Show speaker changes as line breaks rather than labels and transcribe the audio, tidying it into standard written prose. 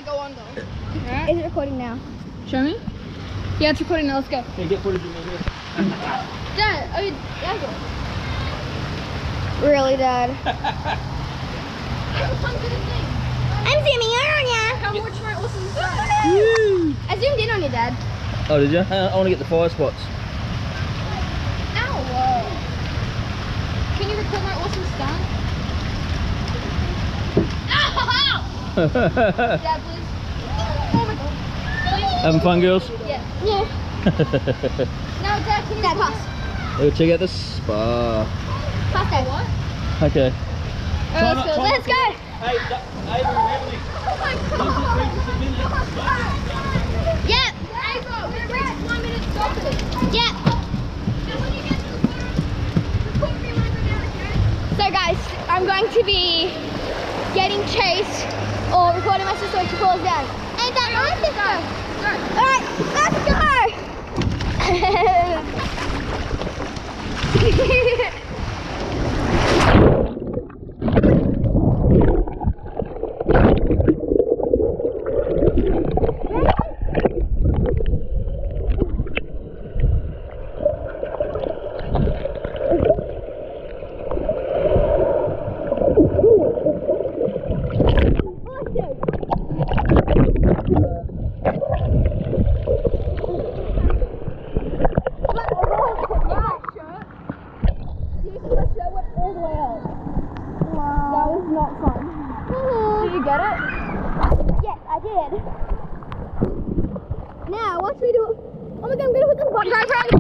go on though.
Right.
Is it recording now?
Show me. Yeah, it's recording now. Let's go.
Yeah, get footage of me here.
Dad, Dad.
Really, Dad?
Come to the thing.
I'm zooming in on ya.
Come watch my awesome stuff.
Woo!
I zoomed in on you, Dad.
Oh, did you? I want to get the fire spots.
Ow! Can you record my awesome stunt? Ow! Dad, please. Oh my god. Please?
Having fun, girls?
Yeah. Yeah. Now, Dad, can you
Dad,
record
pass.
Let's check out the spa.
Pass, Dad.
What?
Okay.
Alright, let's go. Let's go.
Hey, Avery,
Yep. Ava, we're ready. 1 minute stopping. Yep. So guys, I'm going to be getting chased or recording my sister when she falls down. Ain't that my sister? Alright, let's go! Did you get it?
Yes, I did. Now, watch me do. Oh my god, I'm gonna put the GoPro.